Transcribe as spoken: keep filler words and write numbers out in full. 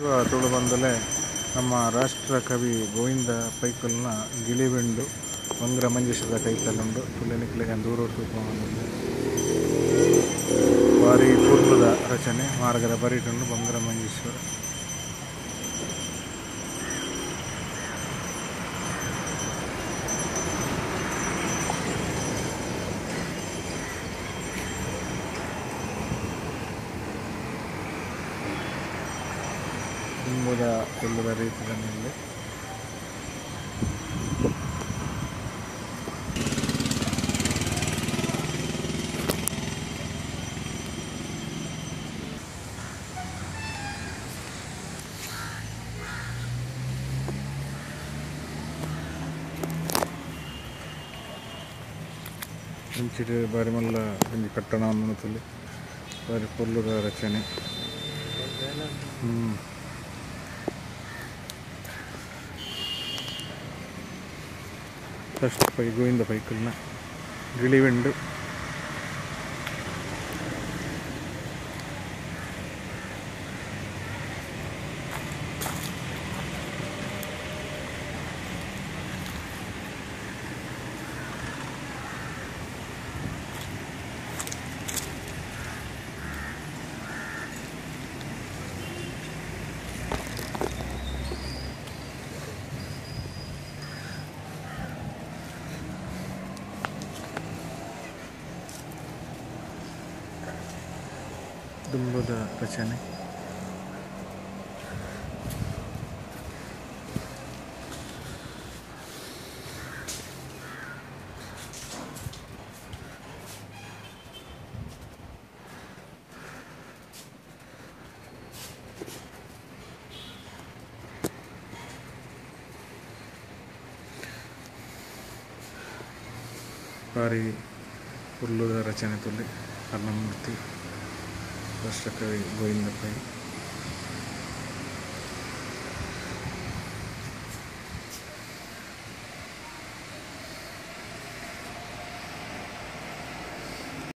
ತುಳು ಬಂದಲೆ ನಮ್ಮ ರಾಷ್ಟ್ರ ಕವಿ ಗೋವಿಂದ ಪೈಕಲ್ನ ಗಿಳಿಬೆಂಡು ಮಂಗ್ರ ಮಂಜೇಶ್ವರ ಕೈತಲ್ಲುಂಡು ತುಳಿನಿಕ್ಲೆಗೆ ದೂರ ತೂಪುಂಡು ಭಾರಿ ಪೂರ್ವದ ರಚನೆ ಮಾರ್ಗದ ಬರಿಟುಂಡು ಮಂಗ್ರ ಮಂಜೇಶ್ವರ. ತುಂಬದ ತುಲ್ಲದ ರೀತಿಯಲ್ಲಿ ಇಂಚಿಡು ಬಾರಿ ಮಲ್ಲ ಒಂಜಿ ಕಟ್ಟಡವನ್ನು ತುಳಿ ಬಾರಿ ಪೊರ್ಲುದ ರಚನೆ. ಹ್ಞೂ ಫಸ್ಟ್ ಪೈ ಗೋವಿಂದ ಪೈಕಲ್ನ ಗಿಳಿಬೆಂಡು ದುಂಬುದ ರಚನೆ. ಭಾರಿ ಪೊರ್ಲುದ ರಚನೆ ತುಳಿ ಕರ್ಣಮೂರ್ತಿ ರಾಷ್ಟ್ರಕವಿ ಗೋವಿಂದ ಪೈ.